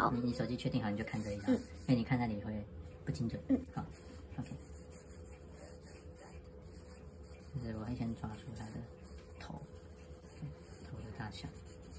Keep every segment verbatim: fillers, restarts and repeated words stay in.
好， 你你手机确定好你就看这一张，嗯、因为你看那里会不精准。 嗯， 好 ，OK。就是我会先抓出它的头，头的大小。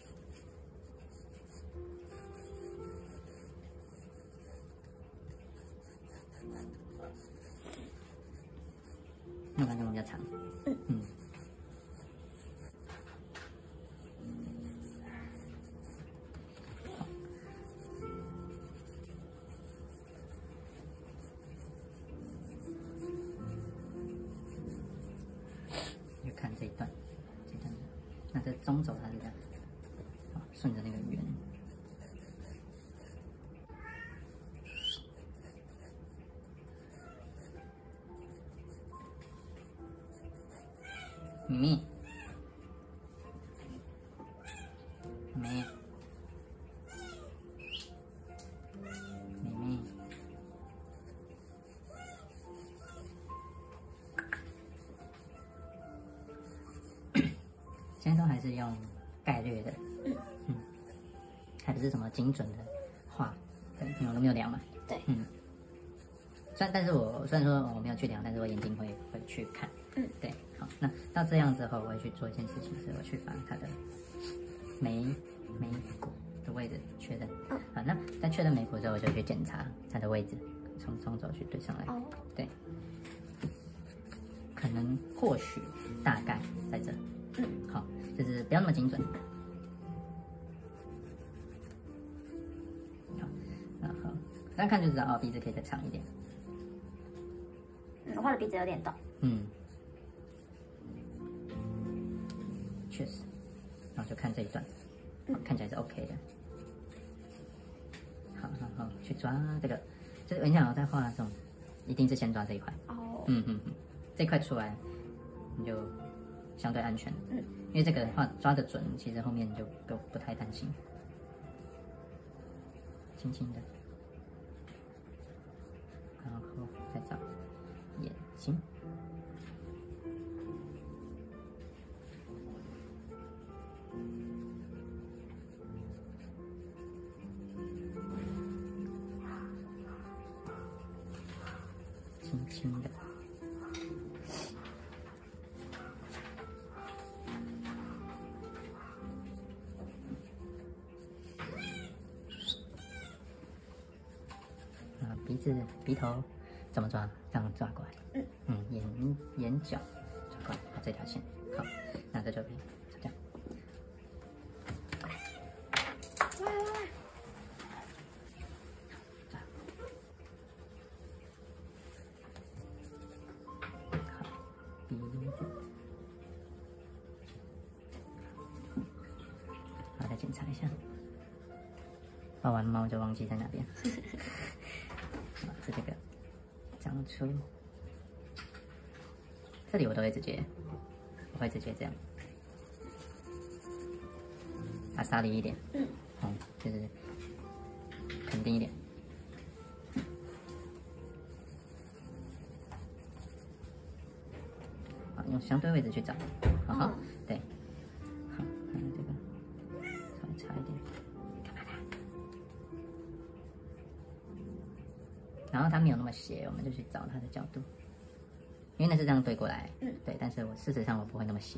那感觉比较长。嗯嗯。就看这一段，这一段，那这中轴它是这样，好，顺着那个圆。咪咪，咪咪，咪咪，现在都还是用概略的，嗯，还不是什么精准的画，对，因为我都没有量嘛， 对， 嗯，虽然但是我虽然说我没有去量，但是我眼睛会会去看，嗯，对。好，那到这样之后，我会去做一件事情，是我去把它的眉眉骨的位置确认。嗯，好，那在确认眉骨之后，我就去检查它的位置，从中轴去对上来。哦，对，可能或许大概在这。嗯，好，就是不要那么精准。好，然后单看就知道哦，鼻子可以再长一点。 嗯，我画的鼻子有点陡。 嗯。确实，然后就看这一段，看起来是 OK 的。好，然后去抓这个，就是我想要在画这种，一定是先抓这一块。哦。嗯嗯嗯，这块出来，你就相对安全。嗯。因为这个画抓得准，其实后面你就不不太担心。轻轻的，然后再找眼睛。轻轻的，啊，鼻子、鼻头怎么抓？这样抓过来。嗯嗯，眼眼角抓过来，把这条线。好，那这就可以这样。 来来来。 鼻子，好，再检查一下。画完猫就忘记在哪边。好，是这个长出，这里我都会直接，我会直接这样，把沙离一点，嗯，嗯，就是肯定一点。用相对位置去找，好好，对，好，还有这个稍微差一点，干嘛啦？然后它没有那么斜，我们就去找它的角度，因为那是这样对过来，嗯，对，但是我事实上我不会那么斜。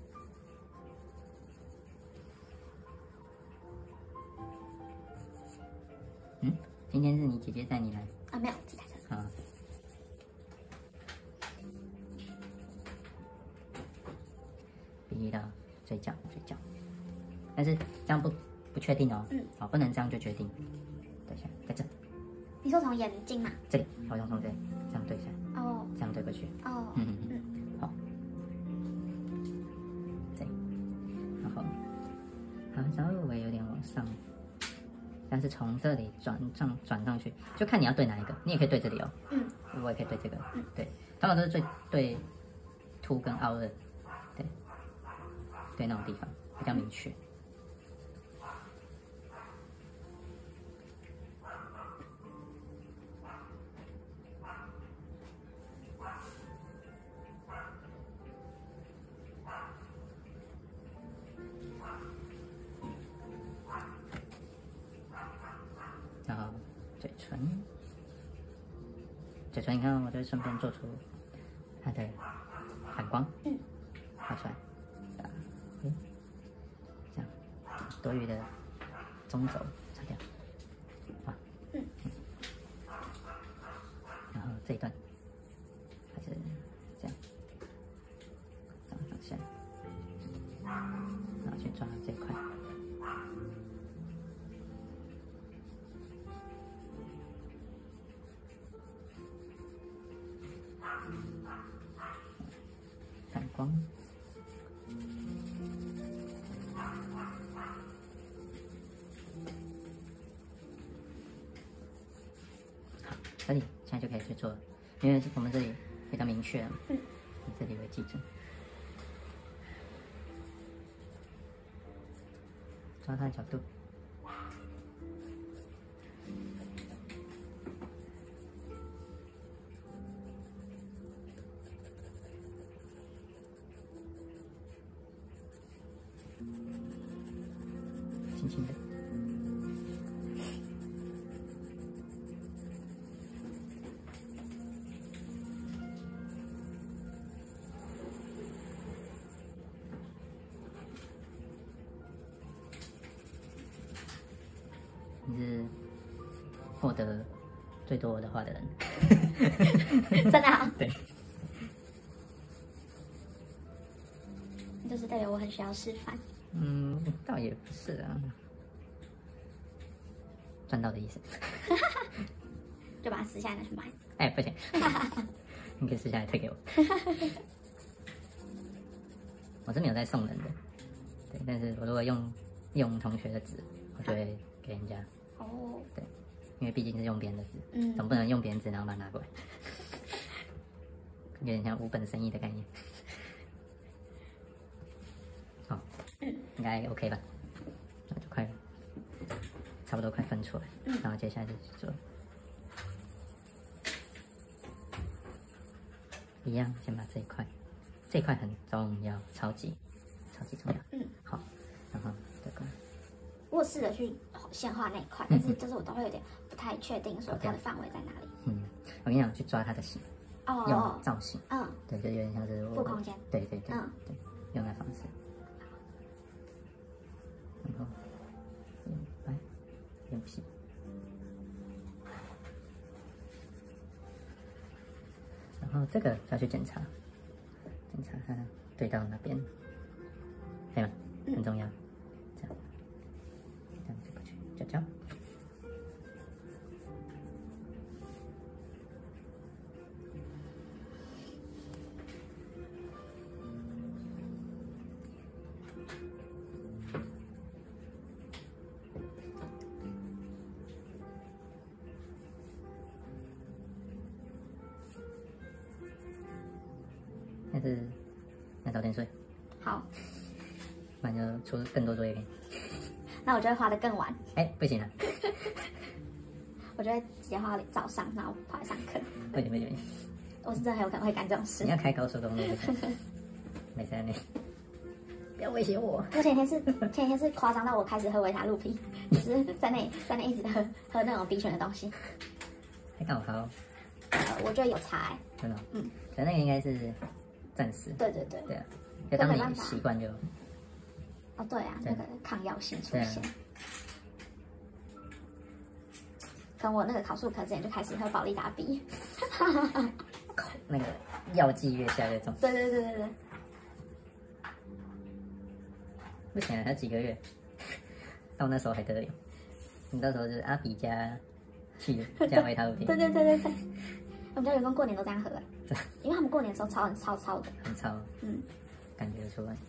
嗯，今天是你姐姐带你来？ 啊，没有，自己开车。 啊。鼻的嘴角，嘴角，但是这样不不确定哦，嗯，好，不能这样就决定。对一下，在这。 你说从眼睛嘛？ 这里，好，用从这里这样对一下。哦。这样对过去。哦。嗯嗯嗯。好。这里，然后，好，稍微有点往上，但是从这里转上转上去，就看你要对哪一个，你也可以对这里哦。嗯。我也可以对这个。嗯。对，通常都是最对凸跟凹的。对。对那种地方比较明确。 嘴唇，嘴唇，你看，我就顺便做出它的反光，嗯，画出来，啊，嗯，这样，多余的中轴擦掉，啊，嗯，然后这一段还是这样，这样放下，然后去抓这一块。反光，好，这里现在就可以去做了，因为我们这里比较明确了，嗯，以这里为基准，抓它的角度。轻轻的，你是获得最多我的话的人， 真的啊？ 对， 就是代表我很需要示范。 嗯，倒也不是啊，赚到的意思， 就把它撕下来拿去卖。 哎，不行，你可以撕下来退给我。我是没有在送人的，对，但是我如果用用同学的纸，我就会给人家。哦，对，因为毕竟是用别人的纸，嗯，总不能用别人纸然后把它拿过来，有点像无本生意的概念。好，应该 OK 吧？那就快，差不多快分出来，嗯、然后接下来就去做，一样，先把这一块，这一块很重要，超级超级重要。嗯，好，然后这个， 我有试着去先画那一块，但是就是我都会有点不太确定说它的范围在哪里。 嗯，我跟你讲，去抓它的形，哦，用造型，嗯，对，就有点像是布空间， 对对对，嗯，对，用那方式。然后眼白、眼皮，然后这个要去检查，检查它对到哪边，可以吗？很重要，这样，这样就过去，角角。但是要早点睡， 好， 不然就出更多作业给你。 那我就会画得更晚。 哎、欸，不行啊！ 我就会直接画到早上，然后跑来上课。 不行不行不行！ 我是真的很有可能会干这种事。 你要开高速公路就行。没在内，不要威胁我。 我前天是前天是夸张到我开始喝维他露啤，就是在那在那一直喝喝那种 B 群的东西。 还刚好。 呃，我觉得有差、欸。 真的、哦。嗯。可那个应该是。暂时，对对对， 对啊，就当你习惯就。 哦，对啊，那个抗药性出现。可能我那个考数科之前就开始喝保利达 B， 那个药剂越下越重。 对对对对对。 不行啊，还有几个月，到那时候还得了。你到时候就是阿比加气加维他露瓶。 对对对对对。我们家员工过年都这样喝，因为他们过年的时候超很超超的， 很超，嗯，感觉出来，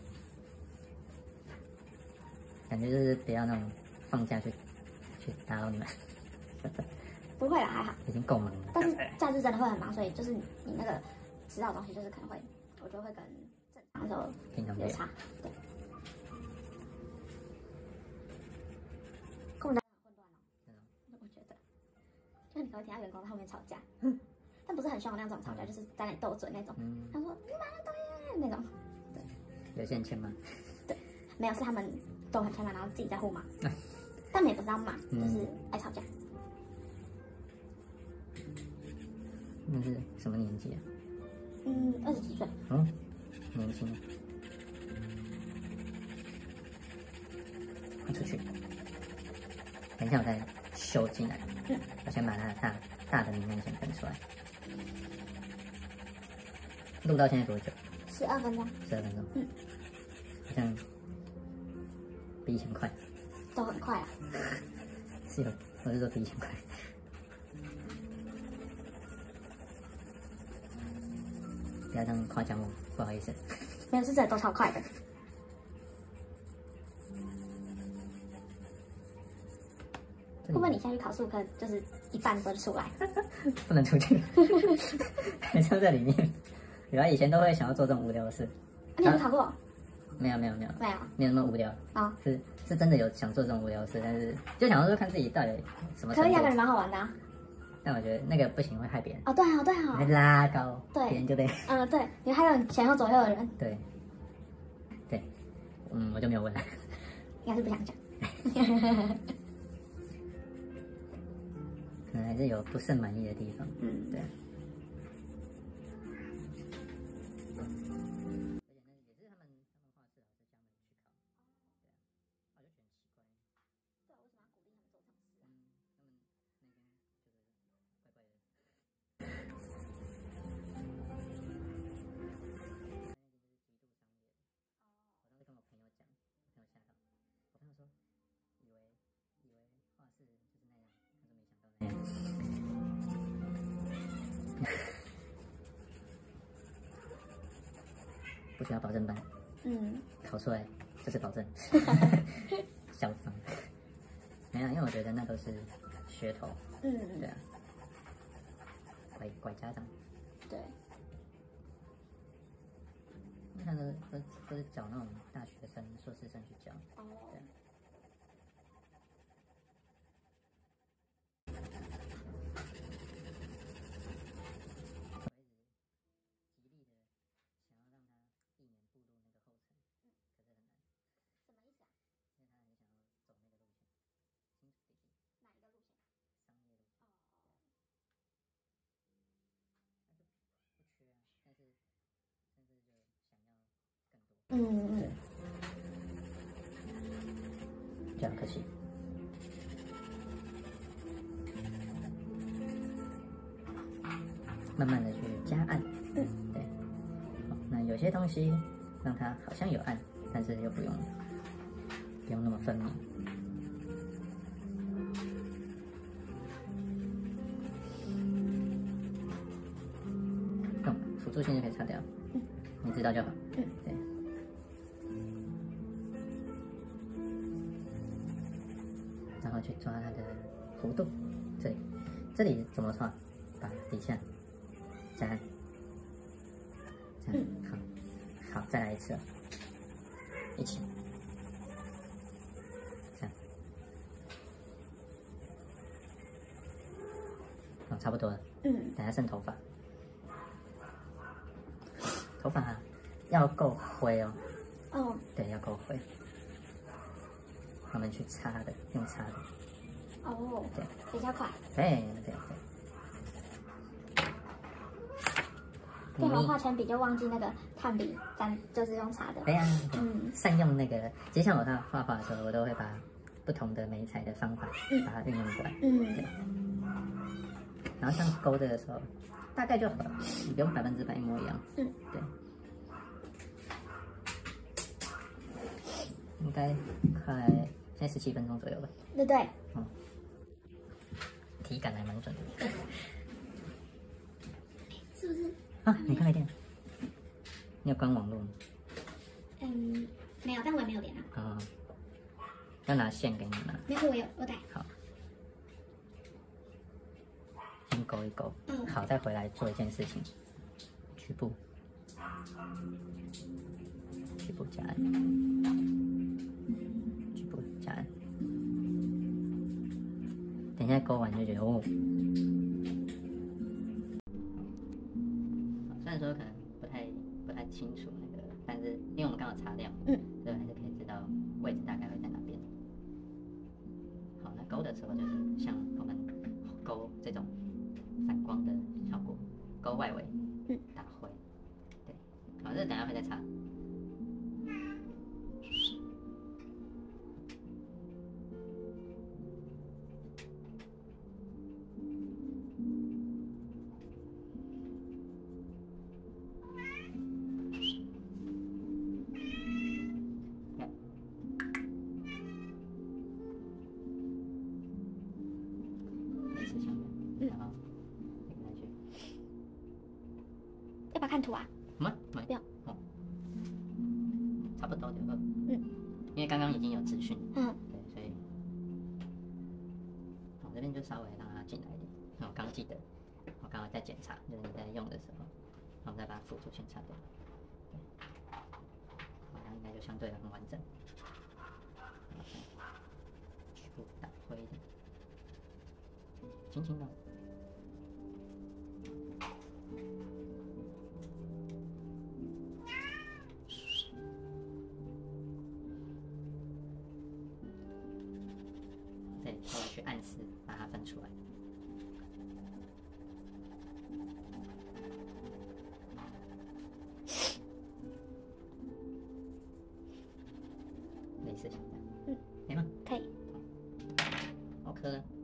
感觉就是不要那种放假去去打扰你们。 不会啦，还好， 已经够忙了。 但是假日真的会很忙，所以就是你你那个吃到的东西，就是可能会，我觉得会跟正常的时候有差，对。跟我们家很混乱哦，我觉得，就你可能会听到员工在后面吵架。但不是很凶的那种吵架，就是在那里斗嘴那种。嗯、他说你买了东西那种。对， 有些人欠骂。 对，没有，是他们都很欠骂，然后自己在互骂。但也不是要骂，就是爱吵架。 那是什么年纪啊？ 嗯，二十几岁。 哦，年轻。放出去。等一下我再修进来。嗯。我先把它的大大的明暗先分出来。录到现在多久？ 十二分钟。 十二分钟。嗯。好像比以前快。 都很快啊。 是有，我是说比以前快。不要这样夸奖我，不好意思。 没有，是真的都超快的。会不会你下去考数科，就是一半都出来？ 不能出去，还就在里面。原来以前都会想要做这种无聊的事。 你有没有考过？ 没有没有没有没有， 没有那么无聊。啊，是是真的有想做这种无聊的事，但是就想说看自己到底什么程度。 可以啊，感觉蛮好玩的啊。 但我觉得那个不行，会害别人。 哦，对啊，对啊。 会拉高， 对， 别人就得。 嗯，对，你还有前后左右的人。 对，对，嗯，我就没有问了。 应该是不想讲。 可能还是有不甚满意的地方。嗯，对。不需要保证班，嗯，考出来就是保证，嚣张，没有，因为我觉得那都是噱头，嗯，对啊，拐拐家长， 对， 你看都都都是找那种大学生、硕士生去教，哦，对。 嗯嗯， 这样可惜。慢慢的去加暗，嗯，对。好，那有些东西让它好像有暗，但是又不用不用那么分明。嗯，辅助线就可以擦掉，嗯，你知道就好。嗯，对。然后去抓它的弧度，这里，这里怎么抓？把底下加暗，这样，好，好，再来一次，一起，这样，哦，差不多了。嗯，等下剩头发，头发要够灰哦。哦，对，要够灰。我们去擦的，用擦的。 哦，对，比较快。 对对对。 电脑画铅笔就忘记那个炭笔沾，就是用擦的。 对呀，嗯，善用那个，其实像我在画画的时候，我都会把不同的媒材的方法把它运用过来。嗯，对。然后像勾这个时候，大概就好了，不用百分之百一模一样。嗯，对。应该快现在十七分钟左右吧。 对对。嗯。 体感还蛮准的。 是不是？ 啊，你看没电？你有关网络吗？ 嗯，没有，但我也没有连啊。 啊、哦，要拿线给你吗？ 没有，我有，我带。 好，先勾一勾。嗯。好，再回来做一件事情，局部，局部加暗，局部加暗。等一下勾完就觉得哦。虽然说可能不太不太清楚那个，但是因为我们刚好擦亮，嗯，所以还是可以知道位置大概会在哪边。好，那勾的时候就是像我们勾这种反光的效果， 勾外围， 嗯， 打灰，对，好，这等下会再擦。 要不要看图啊？ 没没不要。 哦，差不多就好。 嗯， 因为刚刚已经有资讯。 嗯。 对，所以我这边就稍微让它进来一点。那我刚记得，我刚刚在检查，就是你在用的时候，我们再把辅助先擦掉。对，好，那应该就相对的很完整。全部打灰一点，轻轻的。对，稍微去暗示，把它分出来。类似像这样， 嗯， 可以吗？ 可以。 好，磕了。